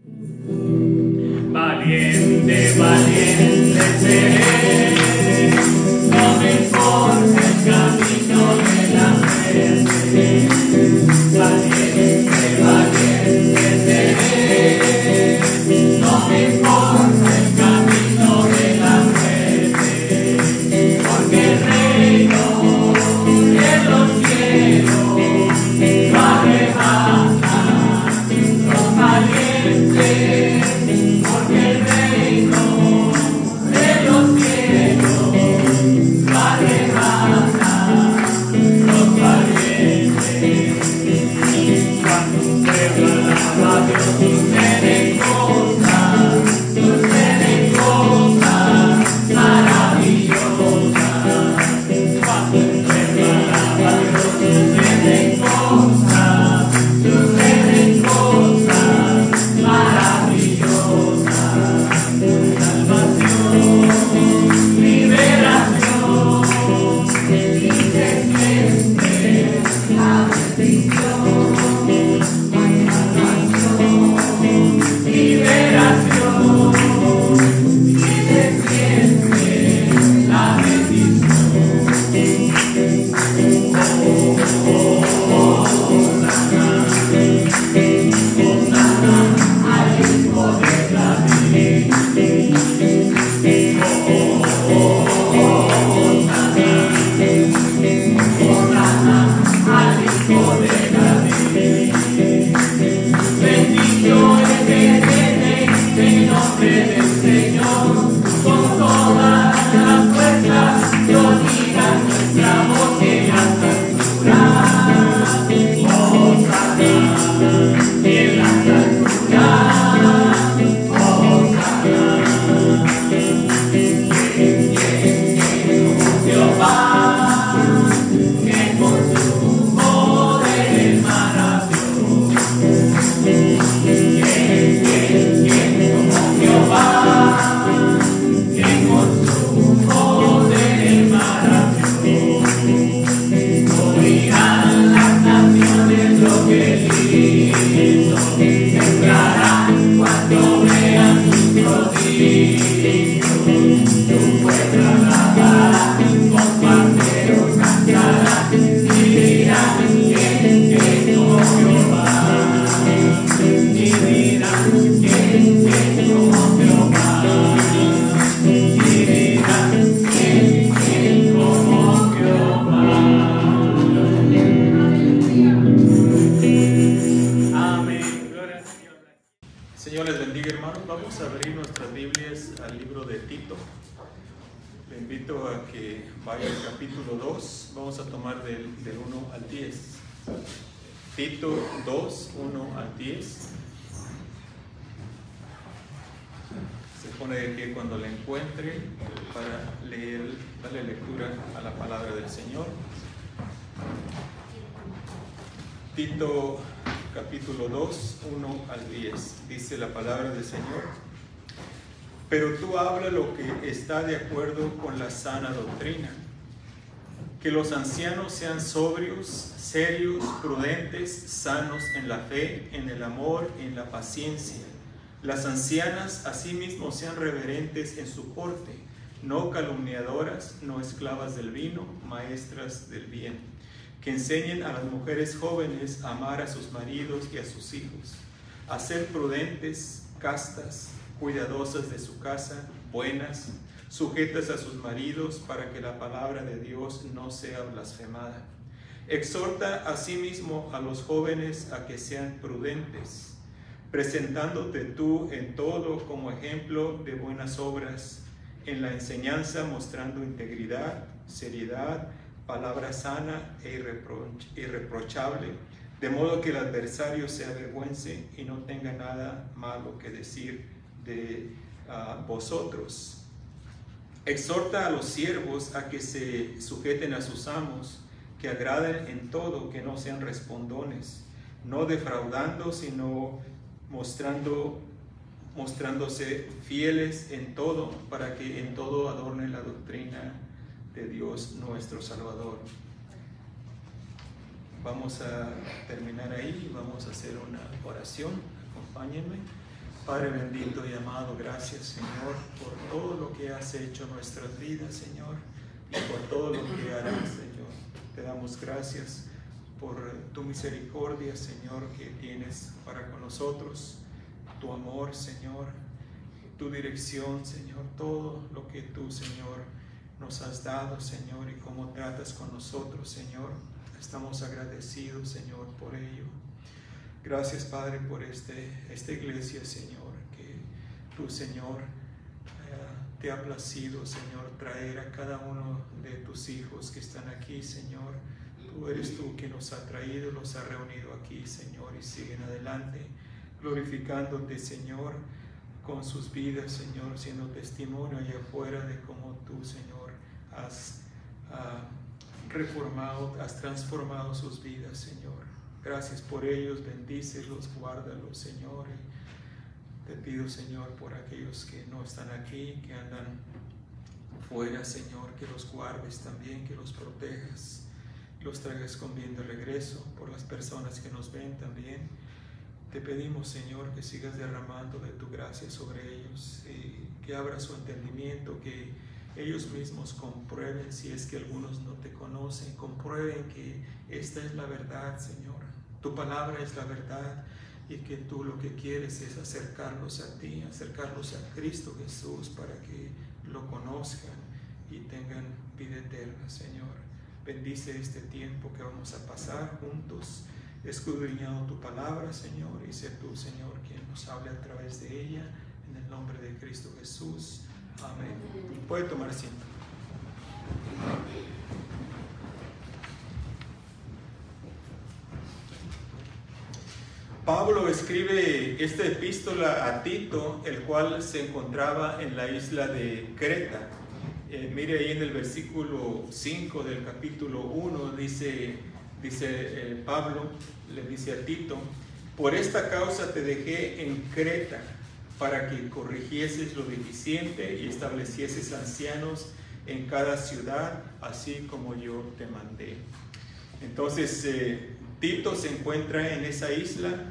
Valiente, valiente seré, no me importa el camino de la muerte. Valiente, valiente seré, no me importa el camino de la muerte, porque el reino de los cielos lo arrebata los valientes. Porque el reino de los cielos lo arrebata los valientes. Cuando un pueblo alaba a Dios, suceden cosas maravillosas. Cuando un pueblo alaba a Dios, suceden cosas maravillosas. Salvación, liberación, y se siente la bendición. Hay salvación, liberación, y se siente la bendición. Hosana al Hijo de David. Hosana al Hijo de David. Bendito el que viene en nombre del Señor. Con todas las fuerzas yo diga nuestra voz en las alturas. Hosana en las alturas. Hosana. Jehová, que con su poder es maravilloso. ¿Quién como Jehová, que con su poder es maravilloso? Oirán las naciones lo que hizo, temblarán cuando vean sus prodigios. Tu pueblo alabará, con panderos cantará, y dirán quién como Jehová. Y dirán quién como Jehová. Y dirán quién como Jehová. Amén. Gloria al Señor. Señor les bendiga, hermanos. Vamos a abrir nuestras Biblias al libro de Tito. Le invito a que vaya al capítulo 2. Vamos a tomar del 1 al 10. Tito 2, 1 al 10. Se pone de pie cuando le encuentre para leer, darle lectura a la palabra del Señor. Tito capítulo 2, 1 al 10. Dice la palabra del Señor: pero tú habla lo que está de acuerdo con la sana doctrina. Que los ancianos sean sobrios, serios, prudentes, sanos en la fe, en el amor, en la paciencia. Las ancianas asimismo sean reverentes en su porte, no calumniadoras, no esclavas del vino, maestras del bien. Que enseñen a las mujeres jóvenes a amar a sus maridos y a sus hijos, a ser prudentes, castas, cuidadosas de su casa, buenas, sujetas a sus maridos, para que la palabra de Dios no sea blasfemada. Exhorta asimismo a los jóvenes a que sean prudentes, presentándote tú en todo como ejemplo de buenas obras, en la enseñanza mostrando integridad, seriedad, palabra sana e irreprochable, de modo que el adversario se avergüence y no tenga nada malo que decir de vosotros. Exhorta a los siervos a que se sujeten a sus amos, que agraden en todo, que no sean respondones, no defraudando, sino mostrándose fieles en todo, para que en todo adornen la doctrina de Dios nuestro Salvador. Vamos a terminar ahí, vamos a hacer una oración. Acompáñenme. Padre bendito y amado, gracias, Señor, por todo lo que has hecho en nuestras vidas, Señor, y por todo lo que harás, Señor. Te damos gracias por tu misericordia, Señor, que tienes para con nosotros, tu amor, Señor, tu dirección, Señor, todo lo que tú, Señor, nos has dado, Señor, y cómo tratas con nosotros, Señor. Estamos agradecidos, Señor, por ello. Gracias, Padre, por esta iglesia, Señor, que tú, Señor, te ha placido, Señor, traer a cada uno de tus hijos que están aquí, Señor. Tú eres tú que nos ha traído, los ha reunido aquí, Señor, y siguen adelante, glorificándote, Señor, con sus vidas, Señor, siendo testimonio allá afuera de cómo tú, Señor, has reformado, has transformado sus vidas, Señor. Gracias por ellos, bendícelos, guárdalos, Señor. Y te pido, Señor, por aquellos que no están aquí, que andan fuera, Señor, que los guardes también, que los protejas, los traigas con bien de regreso. Por las personas que nos ven también, te pedimos, Señor, que sigas derramando de tu gracia sobre ellos, y que abra su entendimiento, que ellos mismos comprueben, si es que algunos no te conocen, comprueben que esta es la verdad, Señor. Tu palabra es la verdad, y que tú lo que quieres es acercarlos a ti, acercarlos a Cristo Jesús, para que lo conozcan y tengan vida eterna, Señor. Bendice este tiempo que vamos a pasar juntos, escudriñando tu palabra, Señor, y sé tú, Señor, quien nos hable a través de ella, en el nombre de Cristo Jesús. Amén. Puede tomar asiento. Pablo escribe esta epístola a Tito, el cual se encontraba en la isla de Creta. Mire ahí en el versículo 5 del capítulo 1, dice Pablo, le dice a Tito: por esta causa te dejé en Creta, para que corrigieses lo deficiente y establecieses ancianos en cada ciudad, así como yo te mandé. Entonces, Tito se encuentra en esa isla.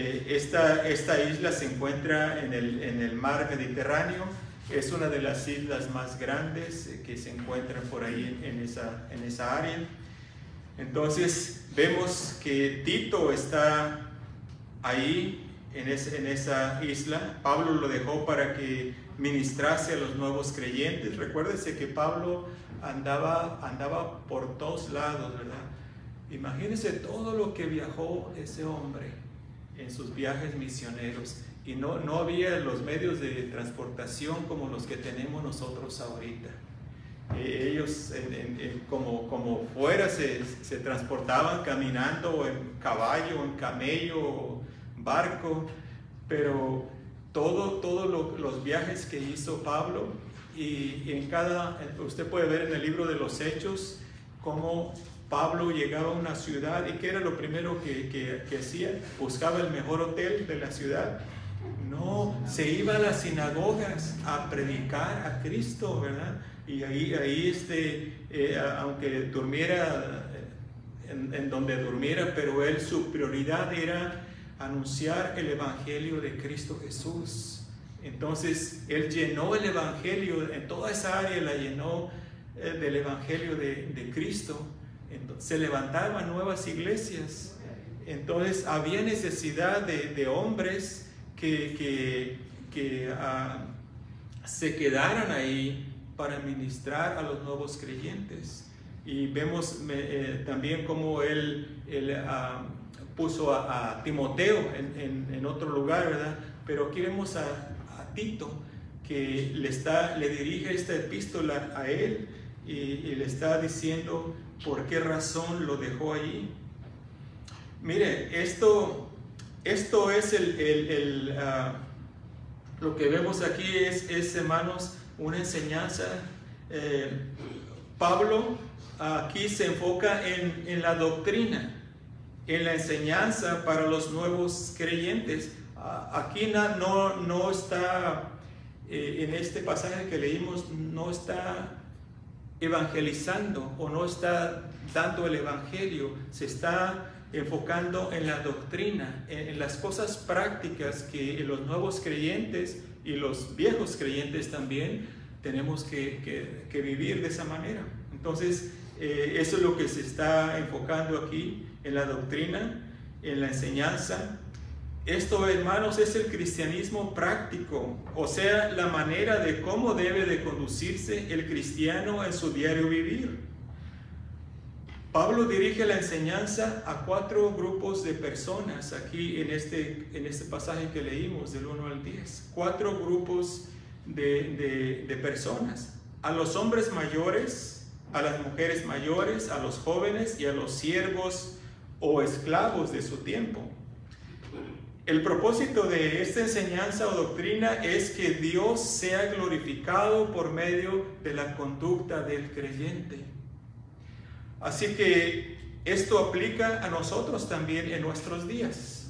Esta isla se encuentra en el mar Mediterráneo. Es una de las islas más grandes que se encuentran por ahí en esa área. Entonces vemos que Tito está ahí en esa isla. Pablo lo dejó para que ministrase a los nuevos creyentes. Recuérdense que Pablo andaba por todos lados, ¿verdad? Imagínense todo lo que viajó ese hombre en sus viajes misioneros, y no había los medios de transportación como los que tenemos nosotros ahorita. Ellos como fuera se transportaban caminando, o en caballo, o en camello, o barco, pero todos los viajes que hizo Pablo, y usted puede ver en el libro de los Hechos cómo Pablo llegaba a una ciudad, y ¿qué era lo primero que hacía? Buscaba el mejor hotel de la ciudad. No, se iba a las sinagogas a predicar a Cristo, ¿verdad? Y ahí aunque durmiera en donde durmiera, pero su prioridad era anunciar el evangelio de Cristo Jesús. Entonces él llenó el evangelio, en toda esa área la llenó del evangelio de Cristo. Entonces, se levantaban nuevas iglesias. Entonces había necesidad de hombres que se quedaran ahí para ministrar a los nuevos creyentes. Y vemos también cómo él puso a Timoteo en otro lugar, ¿verdad? Pero aquí vemos a Tito, que le dirige esta epístola a él, y le está diciendo por qué razón lo dejó allí. Mire, esto es lo que vemos aquí es, hermanos, una enseñanza. Pablo aquí se enfoca en la doctrina, en la enseñanza para los nuevos creyentes. Aquí no está, en este pasaje que leímos, no está evangelizando, o no está dando el evangelio. Se está enfocando en la doctrina, en las cosas prácticas que los nuevos creyentes y los viejos creyentes también tenemos que vivir de esa manera. Entonces, eso es lo que se está enfocando aquí, en la doctrina, en la enseñanza. Esto, hermanos, es el cristianismo práctico, o sea, la manera de cómo debe de conducirse el cristiano en su diario vivir. Pablo dirige la enseñanza a 4 grupos de personas aquí en este pasaje que leímos del 1 al 10. 4 grupos de personas: a los hombres mayores, a las mujeres mayores, a los jóvenes y a los siervos o esclavos de su tiempo. El propósito de esta enseñanza o doctrina es que Dios sea glorificado por medio de la conducta del creyente. Así que esto aplica a nosotros también en nuestros días.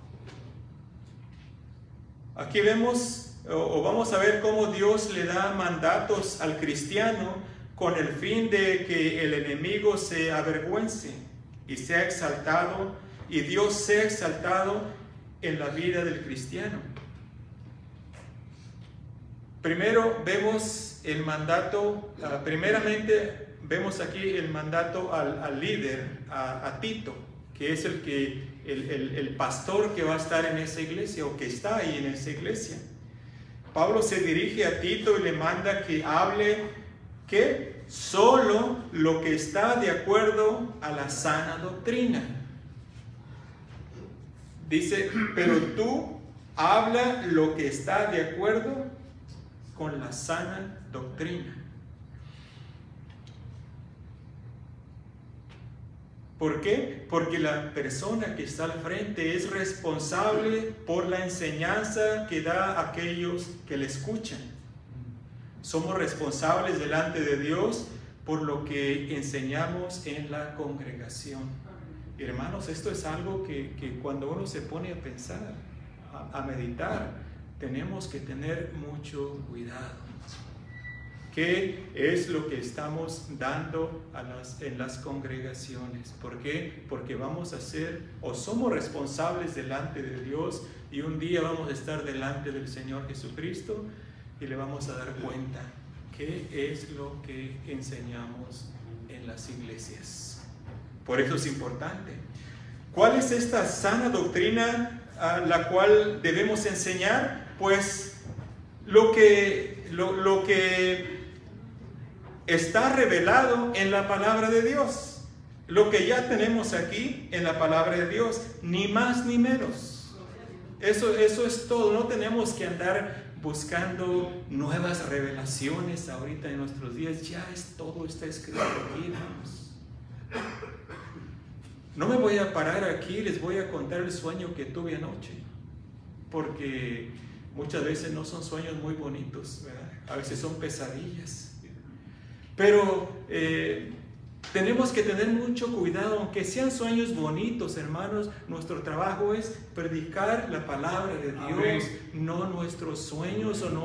Aquí vemos, o vamos a ver cómo Dios le da mandatos al cristiano con el fin de que el enemigo se avergüence y sea exaltado, y Dios sea exaltado en la vida del cristiano. Primero vemos el mandato, primeramente vemos aquí el mandato al líder, a Tito, que es el pastor que va a estar en esa iglesia, o que está ahí en esa iglesia. Pablo se dirige a Tito y le manda que hable, ¿qué? Solo lo que está de acuerdo a la sana doctrina. Dice, pero tú habla lo que está de acuerdo con la sana doctrina. ¿Por qué? Porque la persona que está al frente es responsable por la enseñanza que da a aquellos que le escuchan. Somos responsables delante de Dios por lo que enseñamos en la congregación. Hermanos, esto es algo que cuando uno se pone a pensar, a meditar, tenemos que tener mucho cuidado. ¿Qué es lo que estamos dando en las congregaciones? ¿Por qué? Porque vamos a ser, o somos responsables delante de Dios, y un día vamos a estar delante del Señor Jesucristo y le vamos a dar cuenta qué es lo que enseñamos en las iglesias. Por eso es importante. ¿Cuál es esta sana doctrina a la cual debemos enseñar? Pues lo que está revelado en la palabra de Dios. Lo que ya tenemos aquí en la palabra de Dios, ni más ni menos. Eso es todo. No tenemos que andar buscando nuevas revelaciones ahorita en nuestros días. Ya todo está escrito aquí, hermanos. No me voy a parar aquí, les voy a contar el sueño que tuve anoche, porque muchas veces no son sueños muy bonitos, ¿verdad? A veces son pesadillas. Pero tenemos que tener mucho cuidado, aunque sean sueños bonitos, hermanos. Nuestro trabajo es predicar la palabra de Dios. Amén. No nuestros sueños o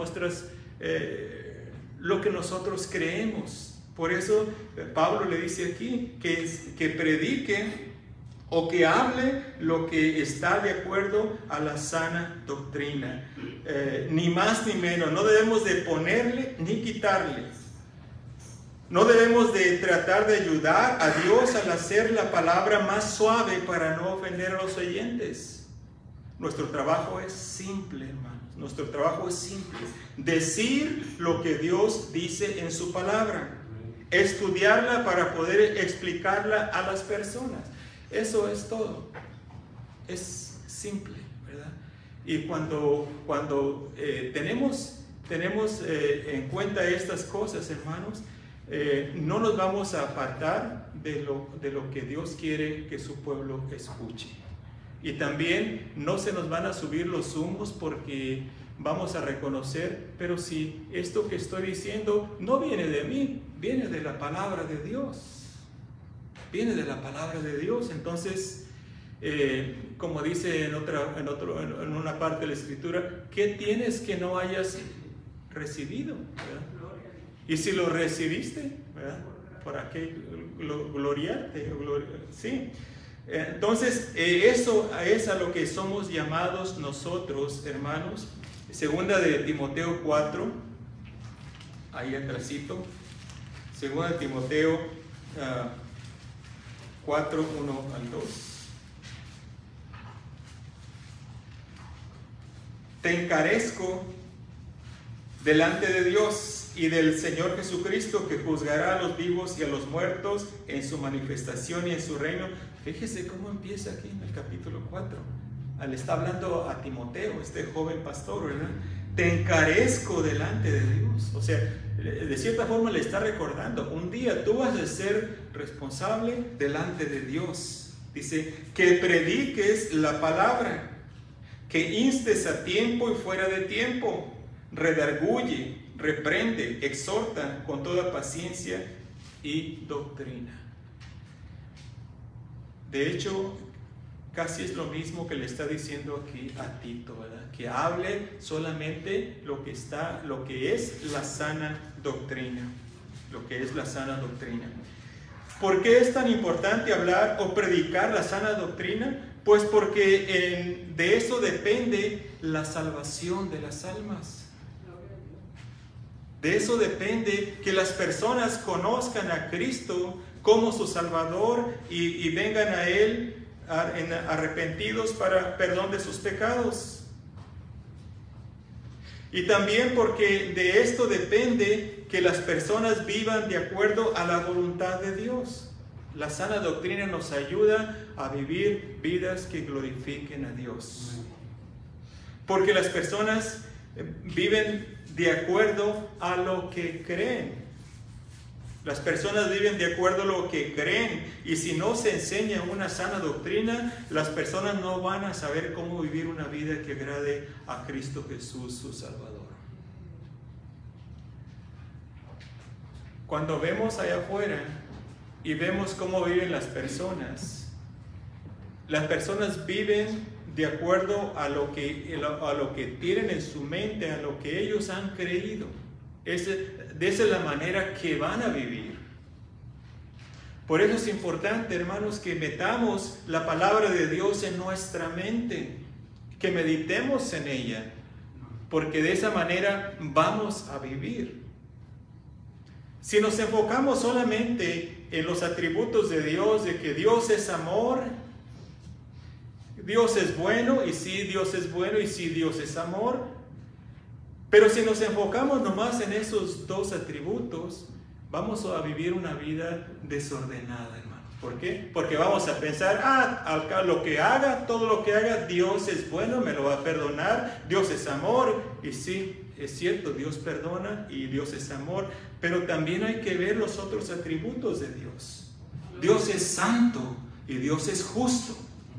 lo que nosotros creemos. Por eso Pablo le dice aquí que predique o que hable lo que está de acuerdo a la sana doctrina. Ni más ni menos. No debemos de ponerle ni quitarle. No debemos de tratar de ayudar a Dios al hacer la palabra más suave para no ofender a los oyentes. Nuestro trabajo es simple, hermanos. Nuestro trabajo es simple. Decir lo que Dios dice en su palabra. Estudiarla para poder explicarla a las personas. Eso es todo. Es simple, ¿verdad? Y cuando tenemos en cuenta estas cosas, hermanos, no nos vamos a apartar de lo que Dios quiere que su pueblo escuche. Y también no se nos van a subir los humos, porque vamos a reconocer, pero si esto que estoy diciendo no viene de mí, viene de la palabra de Dios. Viene de la palabra de Dios. Entonces, como dice en una parte de la Escritura, ¿qué tienes que no hayas recibido? ¿Verdad? Y si lo recibiste, ¿verdad? ¿Para qué gloriarte? Sí. Entonces, eso es a lo que somos llamados nosotros, hermanos. Segunda de Timoteo 4, ahí atrásito. Segunda de Timoteo 4, 1 al 2. Te encarezco delante de Dios y del Señor Jesucristo, que juzgará a los vivos y a los muertos en su manifestación y en su reino. Fíjese cómo empieza aquí en el capítulo 4. Le está hablando a Timoteo, este joven pastor, ¿verdad? Te encarezco delante de Dios. O sea, de cierta forma le está recordando, un día tú vas a ser responsable delante de Dios. Dice, que prediques la palabra, que instes a tiempo y fuera de tiempo, redarguye, reprende, exhorta con toda paciencia y doctrina. De hecho, casi es lo mismo que le está diciendo aquí a Tito, ¿verdad? Que hable solamente lo que es la sana doctrina. Lo que es la sana doctrina. ¿Por qué es tan importante hablar o predicar la sana doctrina? Pues porque de eso depende la salvación de las almas. De eso depende que las personas conozcan a Cristo como su Salvador y vengan a Él arrepentidos para perdón de sus pecados. Y también porque de esto depende que las personas vivan de acuerdo a la voluntad de Dios. La sana doctrina nos ayuda a vivir vidas que glorifiquen a Dios. Porque las personas viven de acuerdo a lo que creen. Las personas viven de acuerdo a lo que creen, y si no se enseña una sana doctrina, las personas no van a saber cómo vivir una vida que agrade a Cristo Jesús, su Salvador. Cuando vemos allá afuera y vemos cómo viven las personas viven de acuerdo a lo que tienen en su mente, a lo que ellos han creído. De esa es la manera que van a vivir. Por eso es importante, hermanos, que metamos la palabra de Dios en nuestra mente, que meditemos en ella, porque de esa manera vamos a vivir. Si nos enfocamos solamente en los atributos de Dios, de que Dios es amor, Dios es bueno, y sí, Dios es bueno, y sí, Dios es amor. Pero si nos enfocamos nomás en esos dos atributos, vamos a vivir una vida desordenada, hermano. ¿Por qué? Porque vamos a pensar, todo lo que haga, Dios es bueno, me lo va a perdonar, Dios es amor. Y sí, es cierto, Dios perdona y Dios es amor, pero también hay que ver los otros atributos de Dios. Dios es santo y Dios es justo.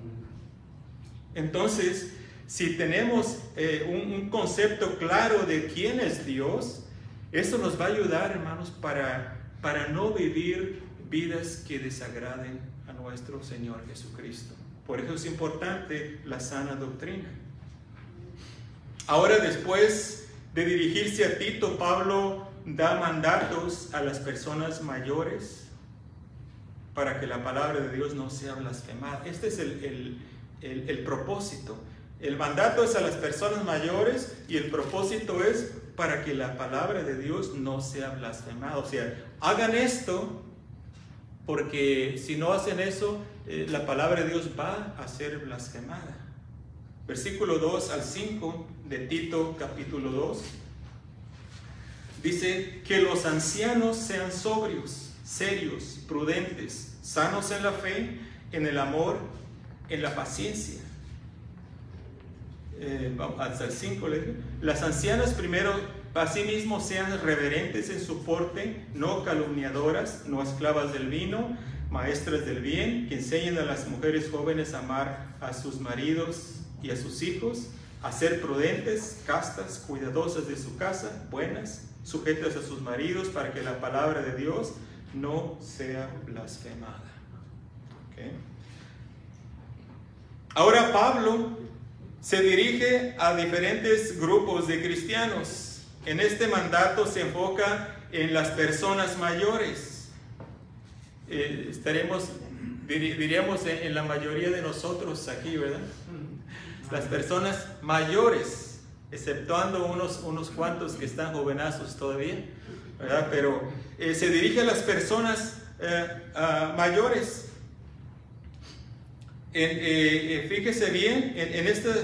Entonces, si tenemos un concepto claro de quién es Dios, eso nos va a ayudar, hermanos, para no vivir vidas que desagraden a nuestro Señor Jesucristo. Por eso es importante la sana doctrina. Ahora, después de dirigirse a Tito, Pablo da mandatos a las personas mayores para que la palabra de Dios no sea blasfemada. Este es el propósito. El mandato es a las personas mayores y el propósito es para que la palabra de Dios no sea blasfemada. O sea, hagan esto, porque si no hacen eso, la palabra de Dios va a ser blasfemada. Versículo 2 al 5 de Tito capítulo 2. Dice que los ancianos sean sobrios, serios, prudentes, sanos en la fe, en el amor, en la paciencia. Hasta el 5 le digo. Las ancianas primero asimismo sean reverentes en su porte, no calumniadoras, no esclavas del vino, maestras del bien, que enseñen a las mujeres jóvenes a amar a sus maridos y a sus hijos, a ser prudentes, castas, cuidadosas de su casa, buenas, sujetas a sus maridos, para que la palabra de Dios no sea blasfemada. ¿Okay? Ahora Pablo se dirige a diferentes grupos de cristianos. En este mandato se enfoca en las personas mayores. Estaremos diríamos en la mayoría de nosotros aquí, ¿verdad? Las personas mayores, exceptuando unos cuantos que están jovenazos todavía, ¿verdad? Pero se dirige a las personas mayores. Fíjese bien, en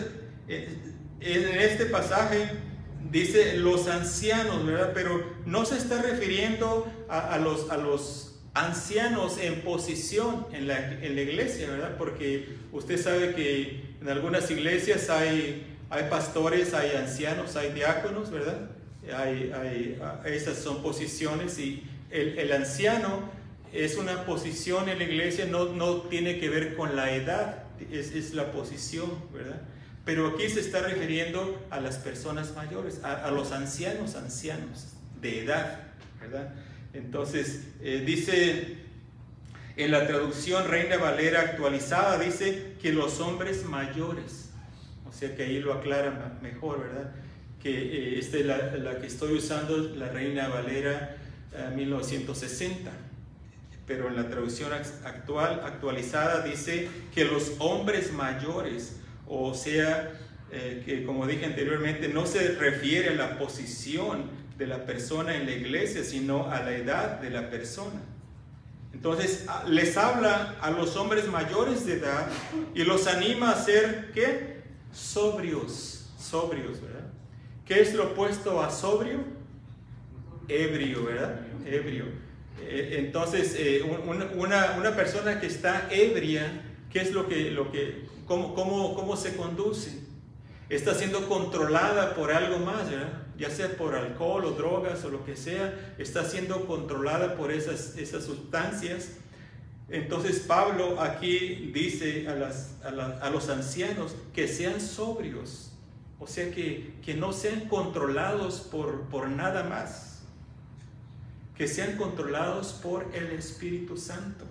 este pasaje dice los ancianos, ¿verdad? Pero no se está refiriendo a los ancianos en posición en la iglesia, ¿verdad? Porque usted sabe que en algunas iglesias hay pastores, hay ancianos, hay diáconos, ¿verdad? Esas son posiciones, y el anciano es una posición en la iglesia, no tiene que ver con la edad, es la posición, ¿verdad? Pero aquí se está refiriendo a las personas mayores, a los ancianos de edad, ¿verdad? Entonces, dice en la traducción Reina Valera actualizada, dice que los hombres mayores, o sea que ahí lo aclara mejor, ¿verdad? Que esta es la que estoy usando, la Reina Valera 1960, pero en la traducción actualizada dice que los hombres mayores, o sea, que como dije anteriormente, no se refiere a la posición de la persona en la iglesia, sino a la edad de la persona. Entonces les habla a los hombres mayores de edad y los anima a ser, ¿qué? Sobrios, ¿verdad? ¿Qué es lo opuesto a sobrio? Ebrio, ¿verdad? Ebrio. Entonces una persona que está ebria, ¿qué es cómo se conduce? Está siendo controlada por algo más, ¿verdad? Ya sea por alcohol o drogas o lo que sea, está siendo controlada por esas sustancias. Entonces Pablo aquí dice a los ancianos que sean sobrios, o sea que no sean controlados por nada más, que sean controlados por el Espíritu Santo,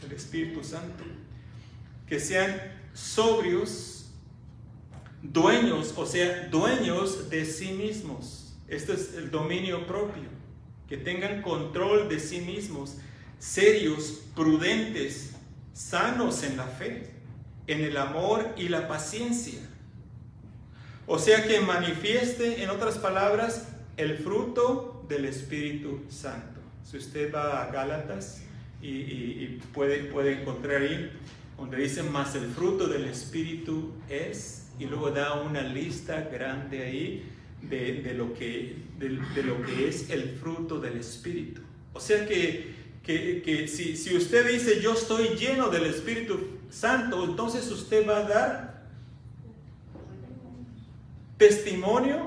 que sean sobrios, dueños, o sea, dueños de sí mismos. Este es el dominio propio, que tengan control de sí mismos, serios, prudentes, sanos en la fe, en el amor y la paciencia. O sea, que manifieste, en otras palabras, el fruto del Espíritu Santo. Si usted va a Gálatas y puede encontrar ahí donde dice más el fruto del Espíritu es, y luego da una lista grande ahí de lo que es el fruto del Espíritu. O sea que si usted dice yo estoy lleno del Espíritu Santo, entonces usted va a dar testimonio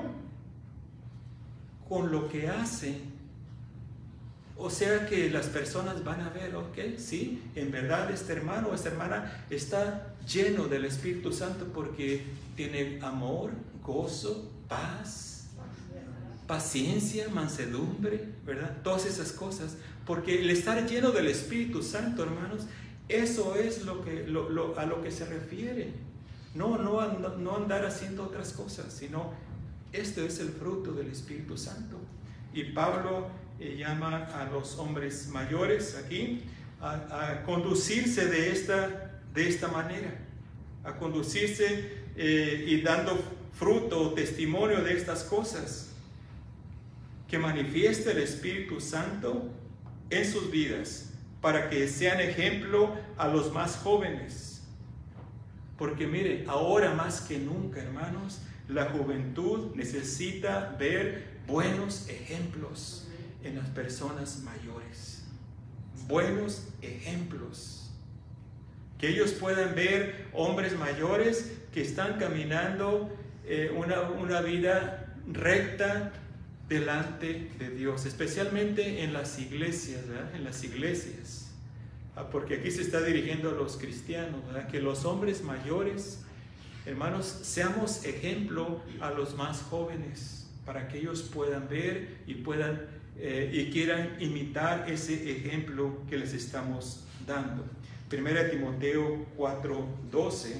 con lo que hace. O sea que las personas van a ver, ok, sí, en verdad este hermano o esta hermana está lleno del Espíritu Santo porque tiene amor, gozo, paz, paciencia, mansedumbre, ¿verdad? Todas esas cosas. Porque el estar lleno del Espíritu Santo, hermanos, eso es a lo que se refiere. No andar haciendo otras cosas, sino esto es el fruto del Espíritu Santo. Y Pablo llama a los hombres mayores aquí a conducirse de esta manera, a conducirse y dando fruto o testimonio de estas cosas, que manifieste el Espíritu Santo en sus vidas, para que sean ejemplo a los más jóvenes. Porque mire, ahora más que nunca, hermanos, la juventud necesita ver buenos ejemplos en las personas mayores. Buenos ejemplos. Que ellos puedan ver hombres mayores que están caminando una vida recta delante de Dios, especialmente en las iglesias, ¿verdad? En las iglesias. Porque aquí se está dirigiendo a los cristianos, ¿verdad? Que los hombres mayores, hermanos, seamos ejemplo a los más jóvenes, para que ellos puedan ver y quieran imitar ese ejemplo que les estamos dando. 1 Timoteo 4:12.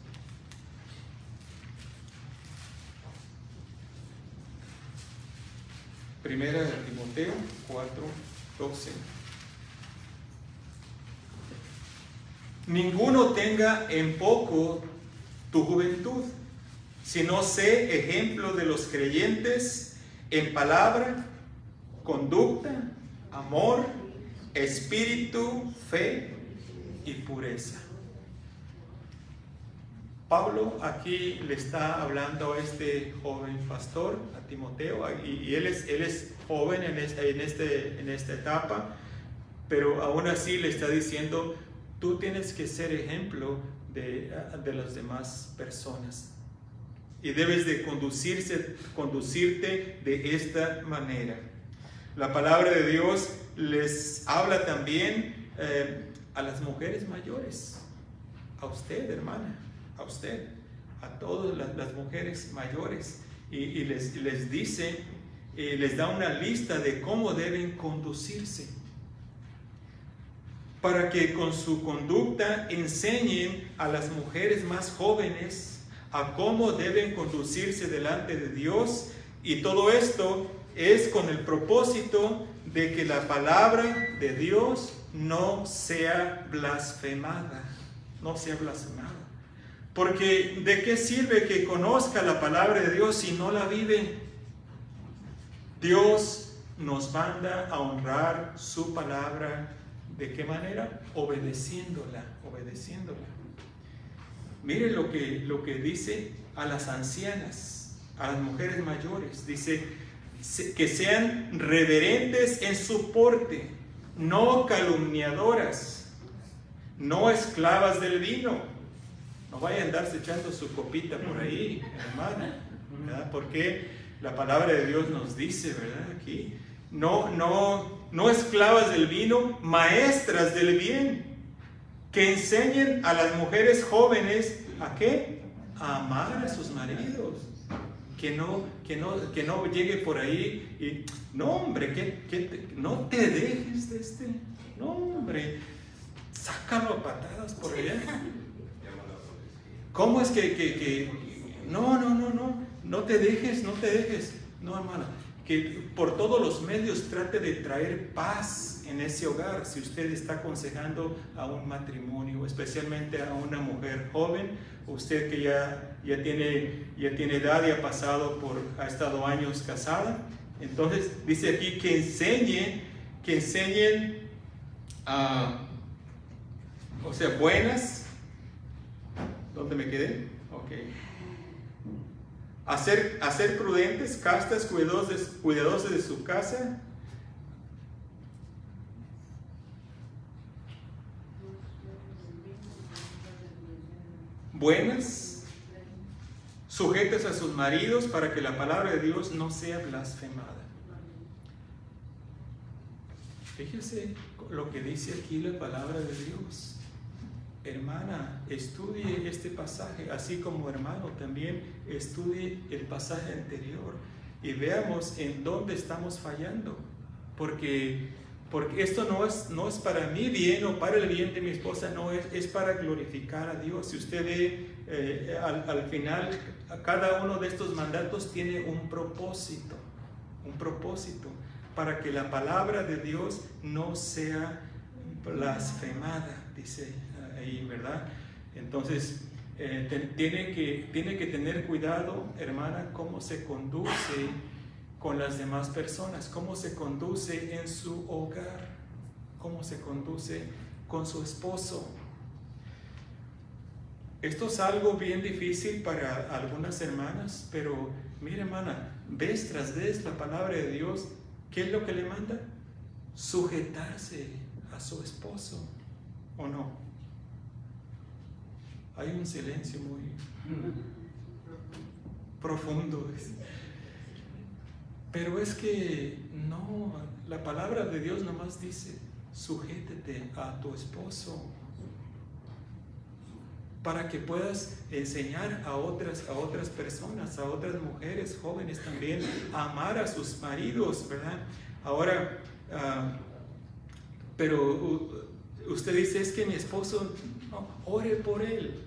Primera de Timoteo 4:12. Ninguno tenga en poco tu juventud, sino sé ejemplo de los creyentes en palabra, conducta, amor, espíritu, fe y pureza. Pablo aquí le está hablando a este joven pastor, a Timoteo, y él es joven en esta etapa, pero aún así le está diciendo, tú tienes que ser ejemplo de las demás personas y debes de conducirte de esta manera. La palabra de Dios les habla también a las mujeres mayores, a usted, hermana, a usted, a todas las mujeres mayores, y les dice, les da una lista de cómo deben conducirse, para que con su conducta enseñen a las mujeres más jóvenes a cómo deben conducirse delante de Dios, y todo esto es con el propósito de que la palabra de Dios no sea blasfemada, porque ¿de qué sirve que conozca la palabra de Dios si no la vive? Dios nos manda a honrar su palabra. ¿De qué manera? Obedeciéndola. Mire lo que dice a las ancianas, a las mujeres mayores. Dice que sean reverentes en su porte, no calumniadoras, no esclavas del vino. No vaya a andarse echando su copita por ahí, hermano, ¿verdad? Porque la palabra de Dios nos dice, ¿verdad? Aquí, no esclavas del vino, maestras del bien, que enseñen a las mujeres jóvenes ¿a qué? A amar a sus maridos. Que no llegue por ahí y, no hombre, no te dejes de este, no hombre, sácalo a patadas por allá. ¿Cómo es que no te dejes? No, hermana, que por todos los medios trate de traer paz en ese hogar. Si usted está aconsejando a un matrimonio, especialmente a una mujer joven, usted que ya tiene edad y ha estado años casada, entonces dice aquí que enseñen o sea, buenas. ¿Dónde me quedé? Ok. A ser prudentes, castas, cuidadosas de su casa. Buenas, sujetas a sus maridos para que la palabra de Dios no sea blasfemada. Fíjese lo que dice aquí la palabra de Dios. Hermana, estudie este pasaje, así como hermano también estudie el pasaje anterior y veamos en dónde estamos fallando, porque esto no es para mi bien o para el bien de mi esposa, no es para glorificar a Dios. Si usted ve al final, cada uno de estos mandatos tiene un propósito para que la palabra de Dios no sea blasfemada, dice ahí, ¿verdad? Entonces tiene que tener cuidado, hermana, cómo se conduce con las demás personas, cómo se conduce en su hogar, cómo se conduce con su esposo. Esto es algo bien difícil para algunas hermanas, pero mire, hermana, vez tras vez la palabra de Dios, ¿qué es lo que le manda? Sujetarse a su esposo, ¿o no? Hay un silencio muy profundo. Pero es que no, la palabra de Dios nomás dice, sujétete a tu esposo, para que puedas enseñar a otras personas, a otras mujeres jóvenes también, a amar a sus maridos, ¿verdad? Ahora, pero usted dice, es que mi esposo, no, ore por él.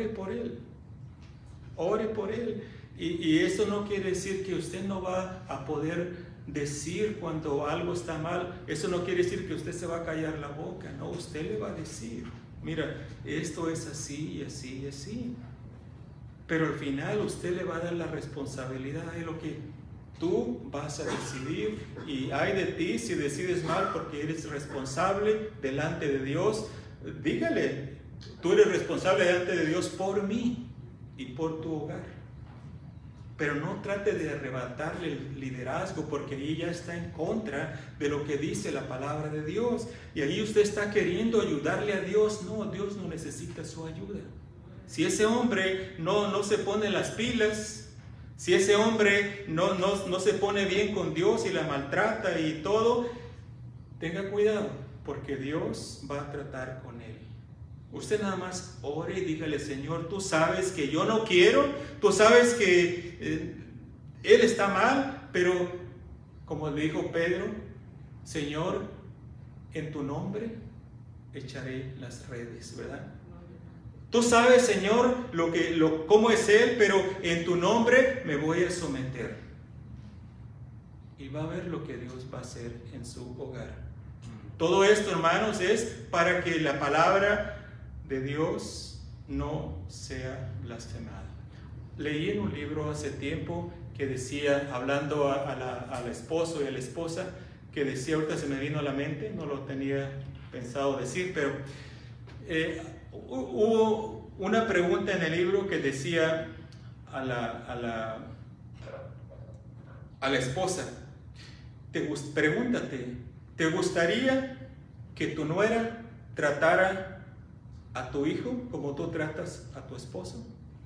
Y eso no quiere decir que usted no va a poder decir cuando algo está mal. Eso no quiere decir que usted se va a callar la boca. No, usted le va a decir. mira, esto es así y así y así. Pero al final usted le va a dar la responsabilidad de lo que tú vas a decidir, y hay de ti si decides mal, porque eres responsable delante de Dios. Dígale, tú eres responsable delante de Dios por mí y por tu hogar. Pero no trate de arrebatarle el liderazgo, porque ahí ya está en contra de lo que dice la palabra de Dios. Y ahí usted está queriendo ayudarle a Dios. No, Dios no necesita su ayuda. Si ese hombre no se pone las pilas, si ese hombre no se pone bien con Dios y la maltrata y todo, tenga cuidado, porque Dios va a tratar con él. Usted nada más ore y dígale: Señor, tú sabes que yo no quiero, tú sabes que él está mal, pero como le dijo Pedro: Señor, en tu nombre echaré las redes, ¿verdad? Tú sabes, Señor, cómo es él, pero en tu nombre me voy a someter. Y va a ver lo que Dios va a hacer en su hogar. Todo esto, hermanos, es para que la palabra de Dios no sea blasfemada. Leí en un libro hace tiempo que decía, hablando al esposo y a la esposa, que decía, ahorita se me vino a la mente, no lo tenía pensado decir, pero hubo una pregunta en el libro que decía a la esposa: pregúntate, ¿te gustaría que tu nuera tratara a tu hijo como tú tratas a tu esposo?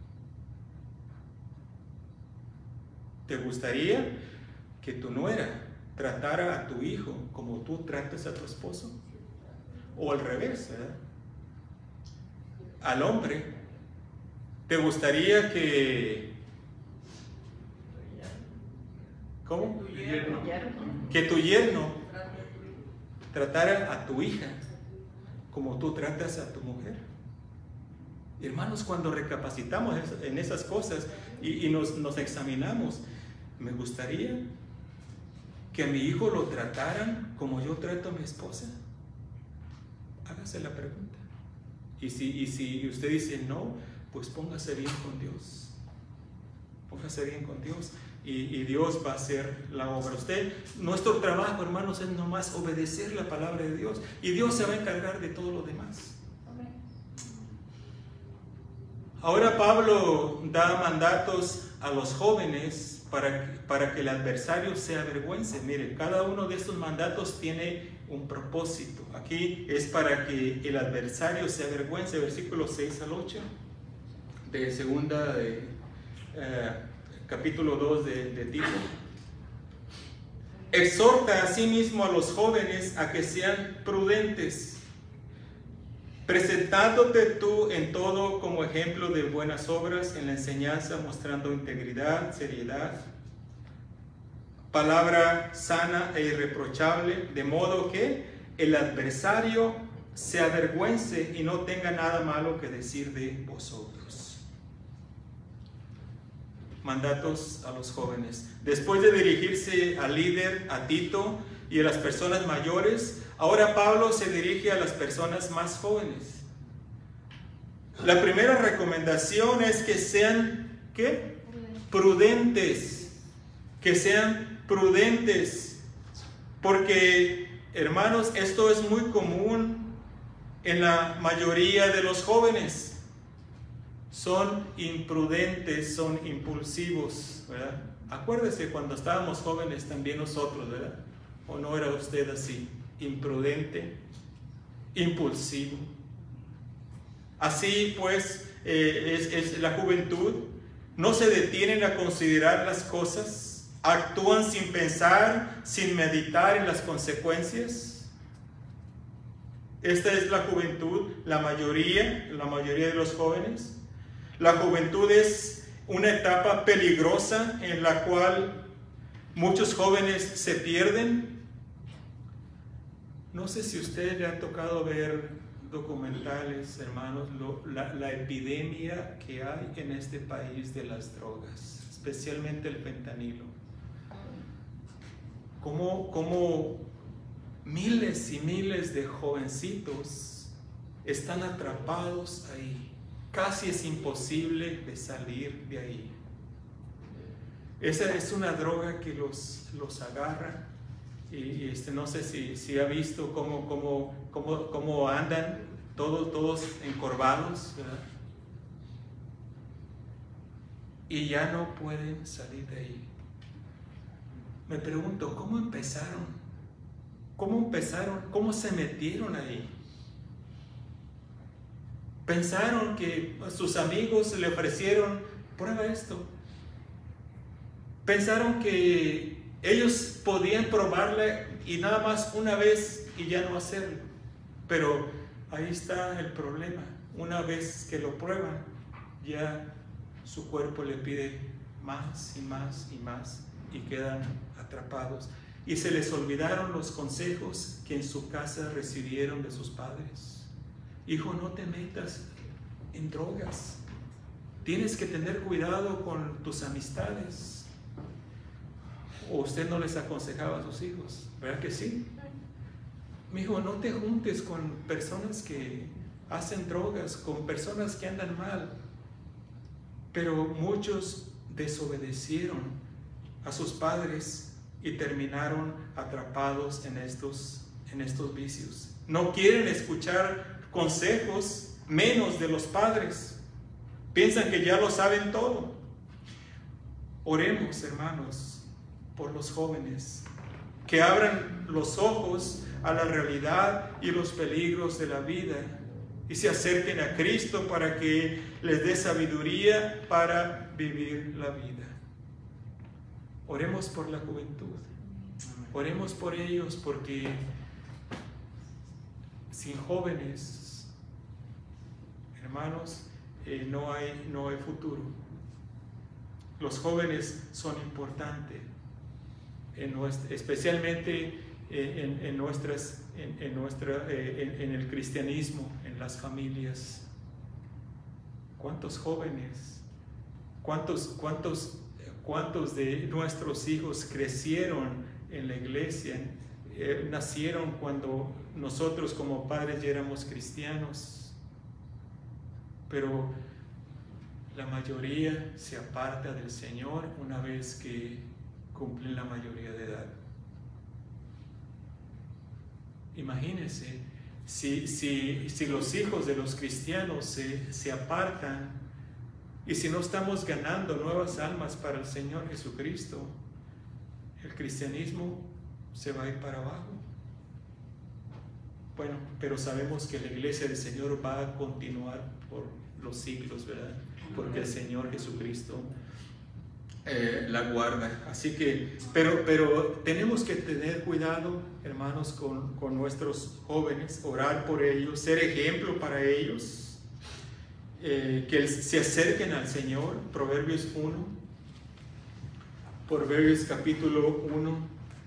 ¿Te gustaría que tu nuera tratara a tu hijo como tú tratas a tu esposo? O al revés, ¿verdad? Al hombre, ¿te gustaría que... ¿Cómo? Que tu yerno tratara a tu hija como tú tratas a tu mujer. Hermanos, cuando recapacitamos en esas cosas y nos examinamos, me gustaría que a mi hijo lo trataran como yo trato a mi esposa. Hágase la pregunta. Y si usted dice no, pues póngase bien con Dios. Póngase bien con Dios. Y Dios va a hacer la obra. Nuestro trabajo, hermanos, es nomás obedecer la palabra de Dios. Y Dios se va a encargar de todo lo demás. Ahora Pablo da mandatos a los jóvenes para que el adversario se avergüence. Mire, cada uno de estos mandatos tiene un propósito. Aquí es para que el adversario se avergüence. Versículos 6 al 8 de segunda capítulo 2 de Tito. Exhorta asimismo a los jóvenes a que sean prudentes, presentándote tú en todo como ejemplo de buenas obras, en la enseñanza mostrando integridad, seriedad, palabra sana e irreprochable, de modo que el adversario se avergüence y no tenga nada malo que decir de vosotros. Mandatos a los jóvenes. Después de dirigirse al líder, a Tito y a las personas mayores, ahora Pablo se dirige a las personas más jóvenes. La primera recomendación es que sean, ¿qué? Prudentes. Que sean prudentes. Porque, hermanos, esto es muy común en la mayoría de los jóvenes. Son imprudentes, son impulsivos, ¿verdad? Acuérdese cuando estábamos jóvenes también nosotros, ¿verdad? ¿O no era usted así? Imprudente, impulsivo. Así pues es la juventud. No se detienen a considerar las cosas, actúan sin pensar, sin meditar en las consecuencias. Esta es la juventud, la mayoría de los jóvenes. La juventud es una etapa peligrosa en la cual muchos jóvenes se pierden. No sé si a ustedes le ha tocado ver documentales, hermanos, la epidemia que hay en este país de las drogas, especialmente el fentanilo. Como miles y miles de jovencitos están atrapados ahí. Casi es imposible de salir de ahí. Esa es una droga que los agarra. Y no sé si ha visto cómo andan todos encorvados, ¿verdad? Y ya no pueden salir de ahí. Me pregunto, ¿cómo empezaron? ¿Cómo se metieron ahí? Pensaron que sus amigos le ofrecieron, prueba esto. Pensaron que ellos podían probarla y nada más una vez y ya no hacerlo. Pero ahí está el problema. Una vez que lo prueban, ya su cuerpo le pide más y más y más y quedan atrapados. Y se les olvidaron los consejos que en su casa recibieron de sus padres. Hijo, no te metas en drogas. Tienes que tener cuidado con tus amistades. ¿O usted no les aconsejaba a sus hijos? ¿Verdad que sí? Mi hijo, no te juntes con personas que hacen drogas, con personas que andan mal. Pero muchos desobedecieron a sus padres y terminaron atrapados en estos vicios. No quieren escuchar consejos, menos de los padres. Piensan que ya lo saben todo. Oremos, hermanos, por los jóvenes, que abran los ojos a la realidad y los peligros de la vida y se acerquen a Cristo para que les dé sabiduría para vivir la vida. Oremos por la juventud. Oremos por ellos, porque sin jóvenes, hermanos, no hay futuro. Los son importantes, especialmente en el cristianismo, en las familias. ¿Cuántos jóvenes, cuántos de nuestros hijos crecieron en la iglesia, nacieron cuando nosotros como padres ya éramos cristianos? Pero la mayoría se aparta del Señor una vez que cumplen la mayoría de edad. Imagínense, si los hijos de los cristianos se apartan, y si no estamos ganando nuevas almas para el Señor Jesucristo, el cristianismo se va a ir para abajo. Bueno, pero sabemos que la iglesia del Señor va a continuar por los siglos, ¿verdad? Porque el Señor Jesucristo la guarda. Así que, pero tenemos que tener cuidado, hermanos, con nuestros jóvenes, orar por ellos, ser ejemplo para ellos, que se acerquen al Señor. Proverbios 1, Proverbios capítulo 1,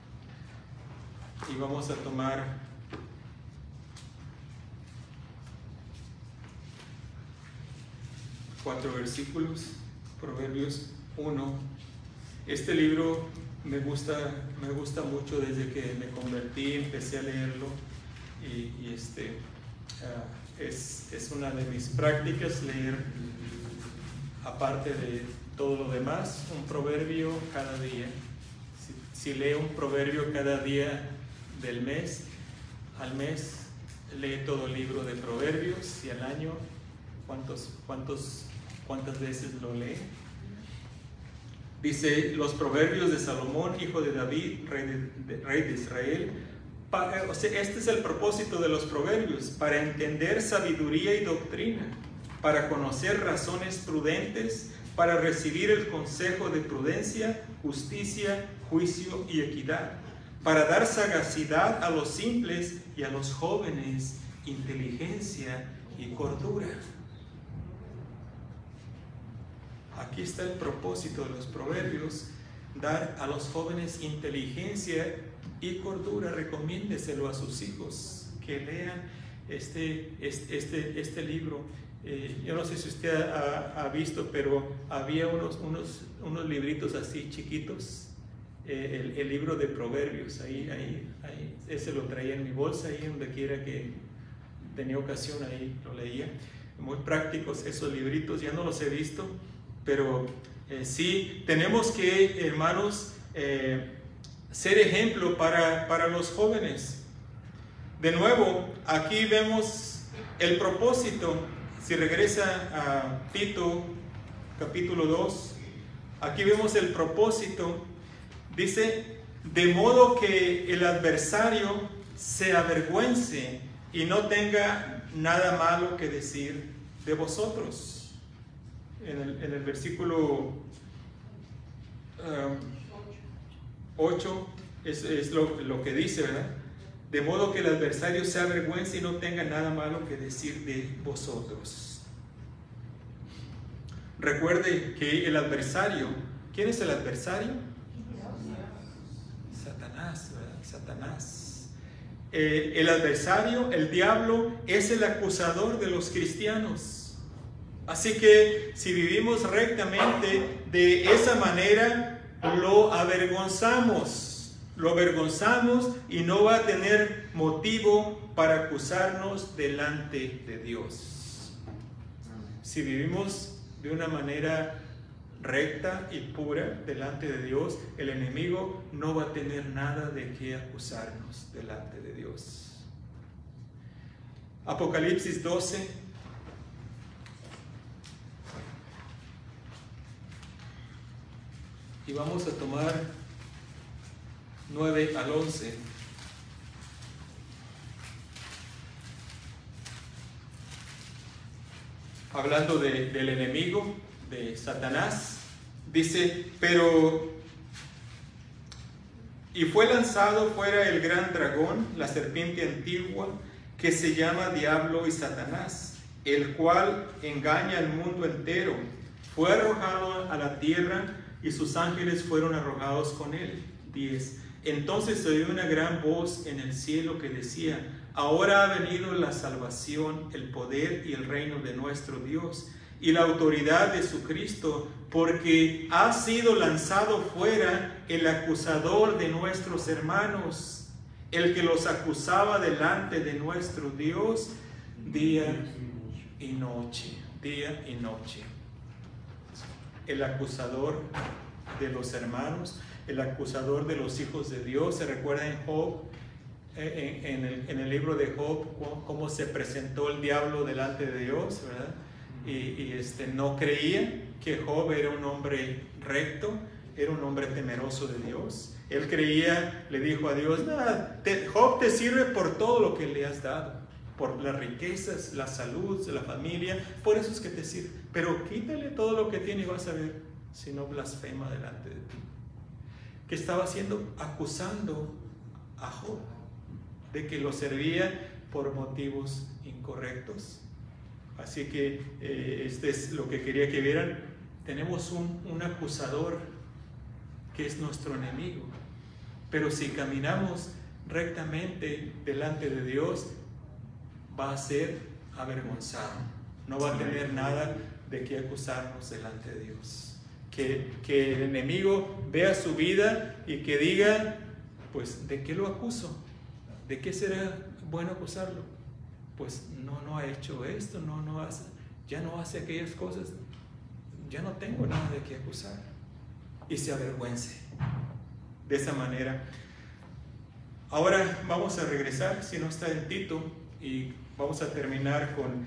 y vamos a tomar cuatro versículos. Proverbios 1. Este libro me gusta mucho desde que me convertí, empecé a leerlo y es una de mis prácticas leer, aparte de todo lo demás, un proverbio cada día. Si leo un proverbio cada día del mes, al mes lee todo el libro de proverbios, y al año, ¿cuántas veces lo lee? Dice los proverbios de Salomón, hijo de David, rey de Israel. Este es el propósito de los proverbios: para entender sabiduría y doctrina, para conocer razones prudentes, para recibir el consejo de prudencia, justicia, juicio y equidad, para dar sagacidad a los simples y a los jóvenes inteligencia y cordura. Aquí está el propósito de los proverbios: dar a los jóvenes inteligencia y cordura. Recomiéndeselo a sus hijos que lean este libro. Yo no sé si usted ha visto, pero había unos libritos así chiquitos, el libro de proverbios, ahí ese lo traía en mi bolsa, ahí donde quiera que tenía ocasión ahí, lo leía. Muy prácticos esos libritos, ya no los he visto, pero sí, tenemos que, hermanos, ser ejemplo para los jóvenes. De nuevo, aquí vemos el propósito. Si regresa a Tito, capítulo 2, aquí vemos el propósito. Dice, de modo que el adversario se avergüence y no tenga nada malo que decir de vosotros. En el versículo 8 es lo que dice, ¿verdad? De modo que el adversario se avergüence y no tenga nada malo que decir de vosotros. Recuerde que el adversario, ¿quién es el adversario? Satanás, ¿verdad? Satanás. El adversario, el diablo, es el acusador de los cristianos. Así que si vivimos rectamente de esa manera, lo avergonzamos y no va a tener motivo para acusarnos delante de Dios. Si vivimos de una manera recta y pura delante de Dios, el enemigo no va a tener nada de qué acusarnos delante de Dios. Apocalipsis 12. Y vamos a tomar 9 al 11. Hablando del enemigo, de Satanás, dice, y fue lanzado fuera el gran dragón, la serpiente antigua, que se llama Diablo y Satanás, el cual engaña al mundo entero. Fue arrojado a la tierra y sus ángeles fueron arrojados con él. 10. Entonces se oyó una gran voz en el cielo que decía, ahora ha venido la salvación, el poder y el reino de nuestro Dios y la autoridad de su Cristo, porque ha sido lanzado fuera el acusador de nuestros hermanos, el que los acusaba delante de nuestro Dios día y noche. Día y noche. El acusador de los hermanos, el acusador de los hijos de Dios. Se recuerda en Job, en el libro de Job, cómo se presentó el diablo delante de Dios, ¿verdad? Y no creía que Job era un hombre recto, era un hombre temeroso de Dios. Él creía, le dijo a Dios, nada, Job te sirve por todo lo que le has dado, por las riquezas, la salud, la familia, por eso es que te sirve. Pero quítale todo lo que tiene y vas a ver si no blasfema delante de ti. ¿Qué estaba haciendo? Acusando a Job de que lo servía por motivos incorrectos. Así que este es lo que quería que vieran. Tenemos un acusador que es nuestro enemigo, pero si caminamos rectamente delante de Dios, va a ser avergonzado, no va a tener nada de qué acusarnos delante de Dios. Que el enemigo vea su vida y que diga, pues, ¿de qué lo acuso? ¿De qué será bueno acusarlo? Pues no ha hecho esto, ya no hace aquellas cosas, ya no tengo nada de qué acusar. Y se avergüence de esa manera. Ahora vamos a regresar, si no está en Tito, y vamos a terminar con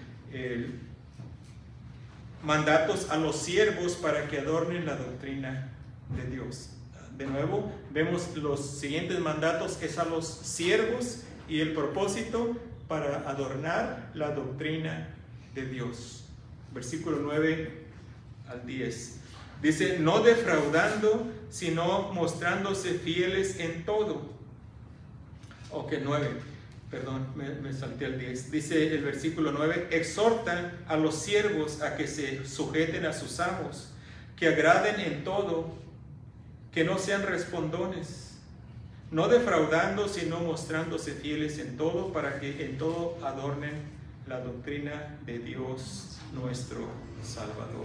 mandatos a los siervos para que adornen la doctrina de Dios. De nuevo, vemos los siguientes mandatos, es a los siervos y el propósito para adornar la doctrina de Dios. Versículo 9 al 10. Dice, no defraudando, sino mostrándose fieles en todo. Ok, 9. Perdón, me salté al 10. Dice el versículo 9, exhorta a los siervos a que se sujeten a sus amos, que agraden en todo, que no sean respondones, no defraudando, sino mostrándose fieles en todo, para que en todo adornen la doctrina de Dios nuestro Salvador.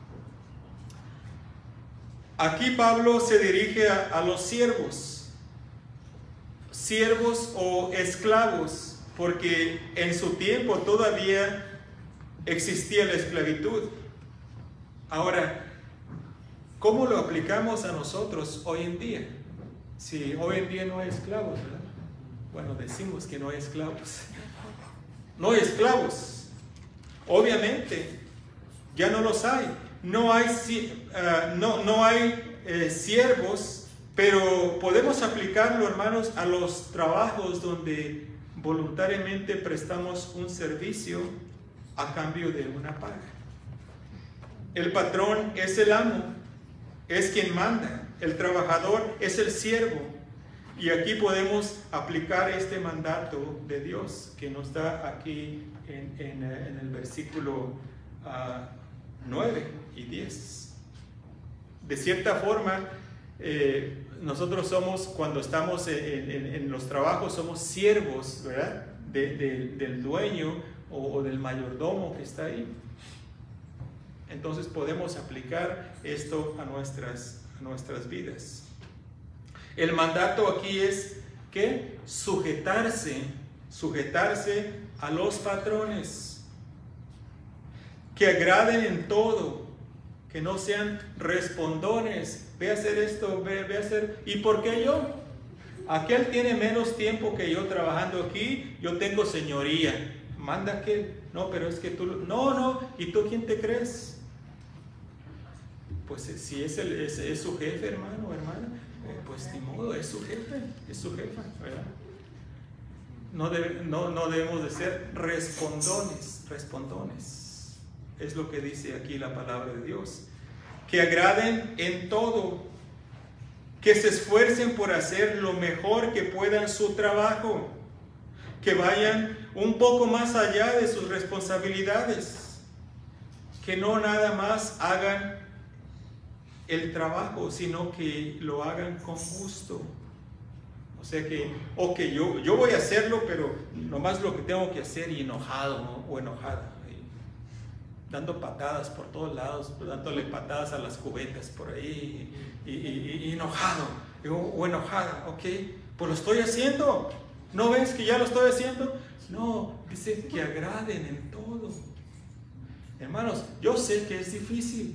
Aquí Pablo se dirige a los siervos o esclavos, porque en su tiempo todavía existía la esclavitud. Ahora, ¿cómo lo aplicamos a nosotros hoy en día? Si hoy en día no hay esclavos, ¿verdad? Bueno, decimos que no hay esclavos. No hay esclavos. Obviamente, ya no los hay. No hay siervos, pero podemos aplicarlo, hermanos, a los trabajos donde voluntariamente prestamos un servicio a cambio de una paga. El patrón es el amo, es quien manda. El trabajador es el siervo. Y aquí podemos aplicar este mandato de Dios que nos da aquí en el versículo 9 y 10. De cierta forma, nosotros somos, cuando estamos en los trabajos, somos siervos, ¿verdad? Del dueño o del mayordomo que está ahí. Entonces podemos aplicar esto a nuestras vidas. El mandato aquí es que sujetarse a los patrones, que agraden en todo, que no sean respondones. Ve a hacer esto, ve a hacer. ¿Y por qué yo? Aquel tiene menos tiempo que yo trabajando aquí, yo tengo señoría. Manda aquel. No, pero es que tú... No, ¿y tú quién te crees? Pues si es su jefe, hermano o hermana, pues ni modo, es su jefe, es su jefa, ¿verdad? No debemos de ser respondones. Es lo que dice aquí la palabra de Dios. Que agraden en todo, que se esfuercen por hacer lo mejor que puedan su trabajo, que vayan un poco más allá de sus responsabilidades, que no nada más hagan el trabajo, sino que lo hagan con gusto. O sea que, yo voy a hacerlo, pero nomás lo que tengo que hacer y enojado, ¿no? O enojada, dando patadas por todos lados, dándole patadas a las cubetas por ahí, y enojado, o enojada, ok, pues lo estoy haciendo. ¿No ves que ya lo estoy haciendo? No, dice que agraden en todo. Hermanos, yo sé que es difícil,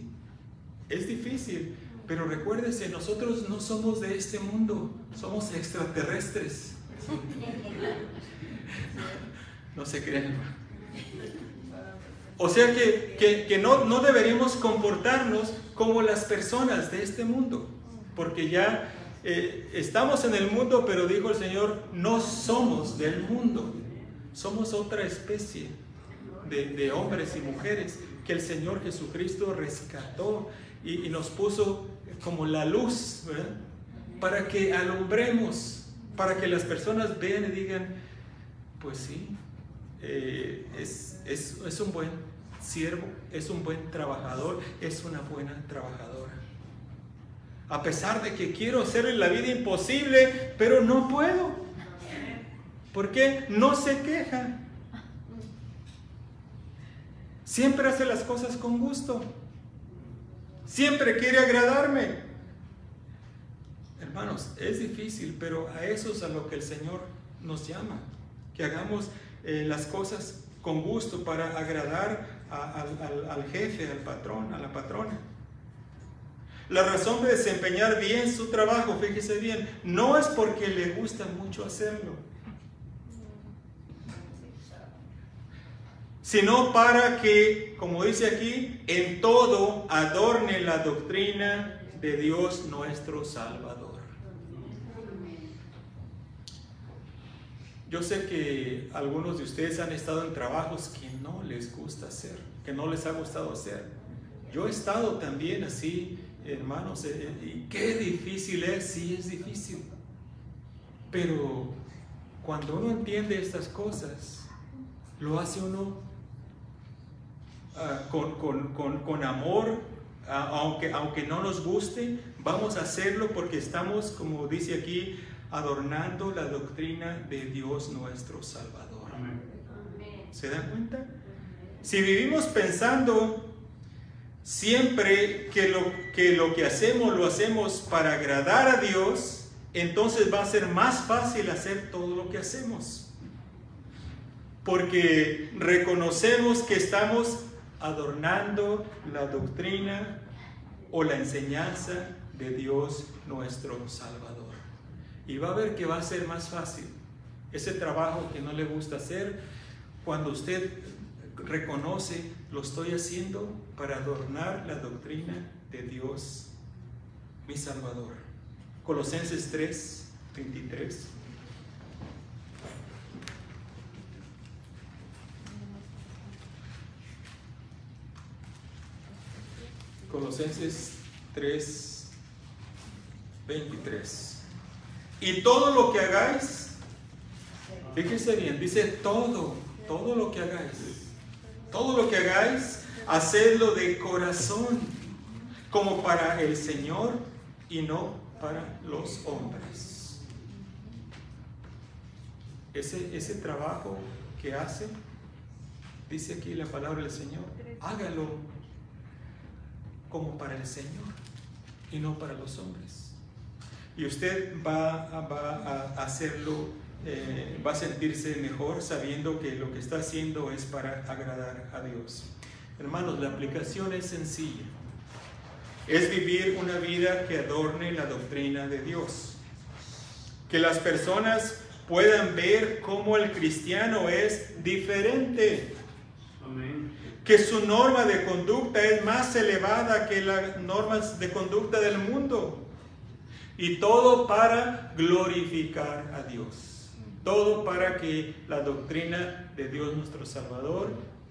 pero recuérdense, nosotros no somos de este mundo, somos extraterrestres. No se crean, hermano. O sea que no deberíamos comportarnos como las personas de este mundo, porque ya estamos en el mundo, pero dijo el Señor, no somos del mundo, somos otra especie de hombres y mujeres que el Señor Jesucristo rescató y nos puso como la luz, ¿verdad? Para que alumbremos, para que las personas vean y digan, pues sí, es un buen siervo, es un buen trabajador, es una buena trabajadora. A pesar de que quiero hacerle la vida imposible, pero no puedo. ¿Por qué? No se queja. Siempre hace las cosas con gusto. Siempre quiere agradarme. Hermanos, es difícil, pero a eso es a lo que el Señor nos llama. Que hagamos las cosas con gusto para agradar al jefe, al patrón, a la patrona. La razón de desempeñar bien su trabajo, fíjese bien, no es porque le gusta mucho hacerlo, sino para que, como dice aquí, en todo adorne la doctrina de Dios nuestro Salvador. Yo sé que algunos de ustedes han estado en trabajos que no les gusta hacer, que no les ha gustado hacer. Yo he estado también así, hermanos, y qué difícil es, sí es difícil. Pero cuando uno entiende estas cosas, lo hace uno con amor, aunque no nos guste, vamos a hacerlo porque estamos, como dice aquí, adornando la doctrina de Dios nuestro Salvador. Amén. ¿Se dan cuenta? Si vivimos pensando siempre que lo que hacemos lo hacemos para agradar a Dios, entonces va a ser más fácil hacer todo lo que hacemos. porque reconocemos que estamos adornando la doctrina o la enseñanza de Dios nuestro Salvador. Y va a ver que va a ser más fácil ese trabajo que no le gusta hacer cuando usted reconoce: lo estoy haciendo para adornar la doctrina de Dios mi Salvador. Colosenses 3:23. Colosenses 3:23. Y todo lo que hagáis, fíjense bien, dice todo lo que hagáis. Todo lo que hagáis, hacedlo de corazón, como para el Señor y no para los hombres. Ese trabajo que hace, dice aquí la palabra del Señor, hágalo como para el Señor y no para los hombres. Y usted va a hacerlo, va a sentirse mejor sabiendo que lo que está haciendo es para agradar a Dios. Hermanos, la aplicación es sencilla. Es vivir una vida que adorne la doctrina de Dios. Que las personas puedan ver cómo el cristiano es diferente. Amén. Que su norma de conducta es más elevada que las normas de conducta del mundo. Y todo para glorificar a Dios. Todo para que la doctrina de Dios nuestro Salvador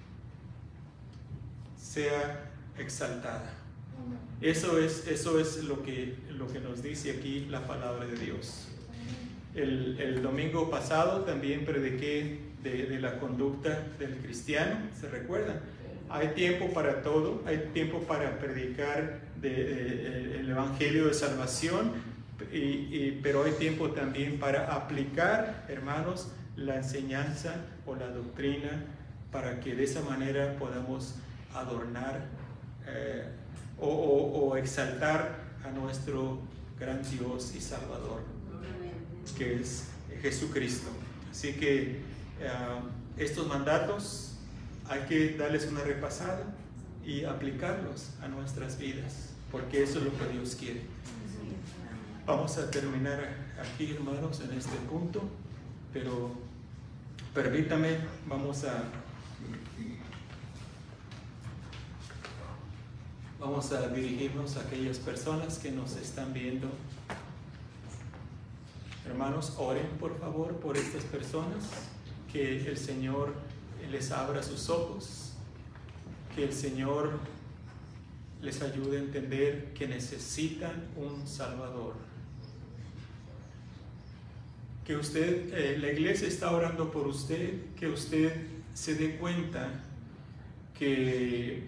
sea exaltada. Eso es lo que nos dice aquí la palabra de Dios. El domingo pasado también prediqué de la conducta del cristiano, ¿se recuerdan? Hay tiempo para todo, hay tiempo para predicar el evangelio de salvación, pero hay tiempo también para aplicar, hermanos, la enseñanza o la doctrina, para que de esa manera podamos adornar o exaltar a nuestro gran Dios y Salvador, que es Jesucristo. Así que estos mandatos hay que darles una repasada y aplicarlos a nuestras vidas, porque eso es lo que Dios quiere. Vamos a terminar aquí, hermanos, en este punto, pero permítame, vamos a dirigirnos a aquellas personas que nos están viendo. Hermanos, oren por favor por estas personas, que el Señor les abra sus ojos, que el Señor les ayude a entender que necesitan un Salvador. Que usted, la iglesia está orando por usted, que usted se dé cuenta que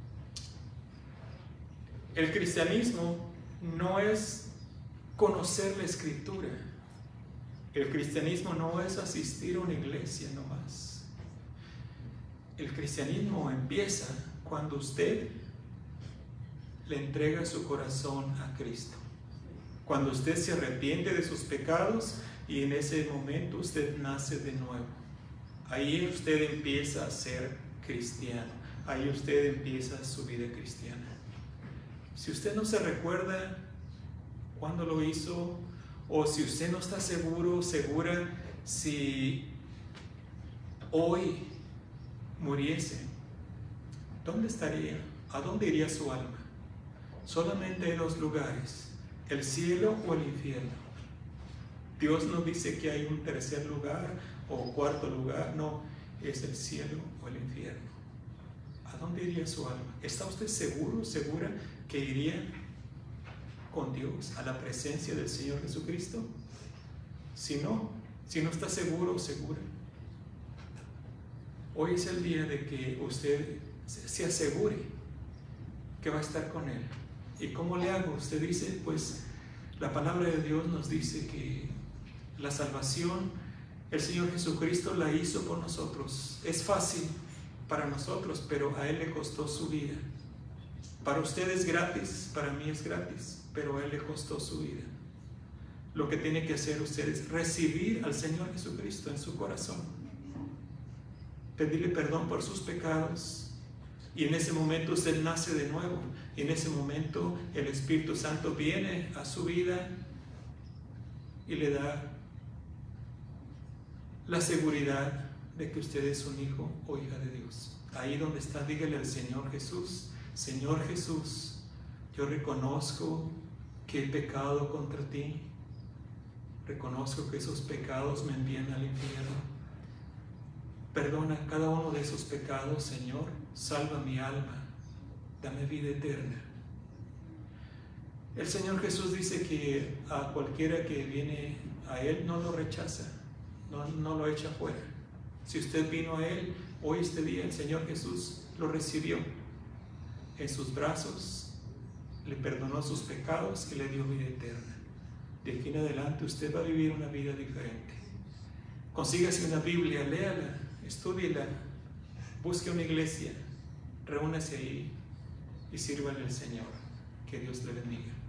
el cristianismo no es conocer la Escritura. El cristianismo no es asistir a una iglesia nomás. El cristianismo empieza cuando usted le entrega su corazón a Cristo. Cuando usted se arrepiente de sus pecados y en ese momento usted nace de nuevo. Ahí usted empieza a ser cristiano. Ahí usted empieza su vida cristiana. Si usted no se recuerda cuándo lo hizo, o si usted no está seguro, segura, si hoy muriese, ¿dónde estaría? ¿A dónde iría su alma? Solamente hay dos lugares, el cielo o el infierno. Dios no dice que hay un tercer lugar o cuarto lugar, no, es el cielo o el infierno. ¿A dónde iría su alma? ¿Está usted seguro, segura que iría con Dios a la presencia del Señor Jesucristo? Si no está seguro o segura, hoy es el día de que usted se asegure que va a estar con Él. ¿Y cómo le hago? Usted dice, pues la palabra de Dios nos dice que la salvación el Señor Jesucristo la hizo por nosotros. Es fácil para nosotros, pero a Él le costó su vida. Para usted es gratis, para mí es gratis, pero a Él le costó su vida. Lo que tiene que hacer usted es recibir al Señor Jesucristo en su corazón. pedirle perdón por sus pecados. Y en ese momento usted nace de nuevo. Y en ese momento el Espíritu Santo viene a su vida y le da la seguridad de que usted es un hijo o hija de Dios. Ahí donde está, dígale al Señor Jesús: Señor Jesús, yo reconozco que he pecado contra ti. Reconozco que esos pecados me envían al infierno. Perdona cada uno de esos pecados, Señor. Salva mi alma. Dame vida eterna. El Señor Jesús dice que a cualquiera que viene a Él no lo rechaza, no lo echa fuera. Si usted vino a Él hoy, este día, el Señor Jesús lo recibió en sus brazos, le perdonó sus pecados y le dio vida eterna. De aquí en adelante usted va a vivir una vida diferente. Consígase una Biblia, léala, estúdiela, busque una iglesia, reúnase ahí y sírvale al Señor. Que Dios le bendiga.